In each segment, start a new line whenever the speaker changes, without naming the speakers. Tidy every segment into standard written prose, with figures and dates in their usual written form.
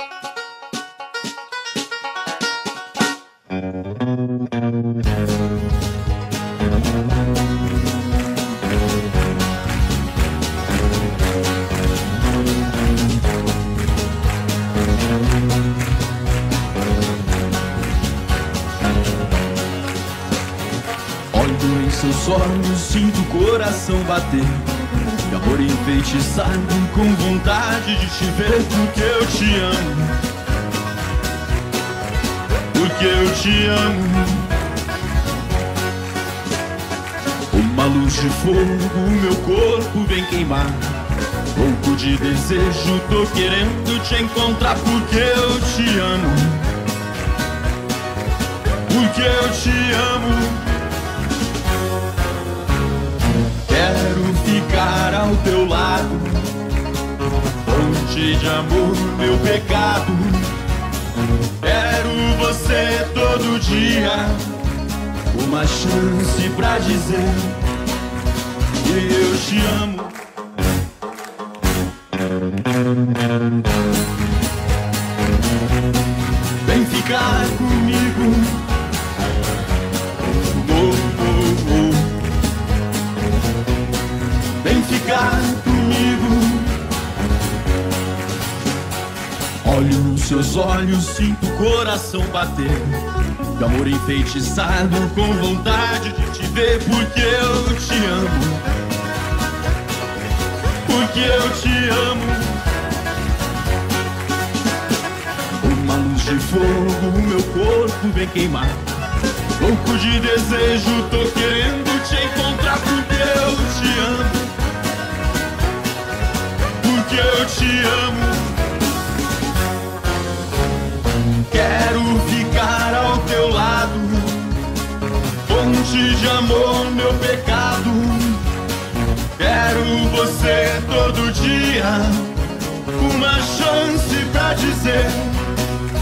Olho em seus olhos, sinto o coração bater, de amor enfeitiçado, com vontade de te ver, porque eu te amo, porque eu te amo. Uma luz de fogo, meu corpo vem queimar, louco de desejo, tô querendo te encontrar, porque eu te amo, porque eu te amo. Quero ficar ao teu lado, fonte de amor, meu pecado. Quero você todo dia, uma chance pra dizer que eu te amo. Vem ficar comigo. Vem ficar comigo. Olho nos seus olhos, sinto o coração bater, de amor enfeitiçado, com vontade de te ver, porque eu te amo, porque eu te amo. Uma luz de fogo, meu corpo vem queimar, louco de desejo, tô querendo te encontrar, porque eu te amo, porque eu te amo. Quero ficar ao teu lado, fonte de amor, meu pecado. Quero você todo dia, uma chance pra dizer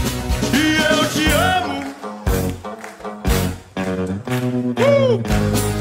que eu te amo.